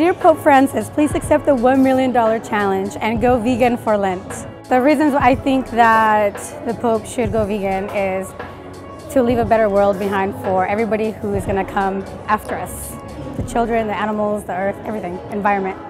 Dear Pope Francis, please accept the $1 million challenge and go vegan for Lent. The reasons I think that the Pope should go vegan is to leave a better world behind for everybody who is going to come after us. The children, the animals, the earth, everything, environment.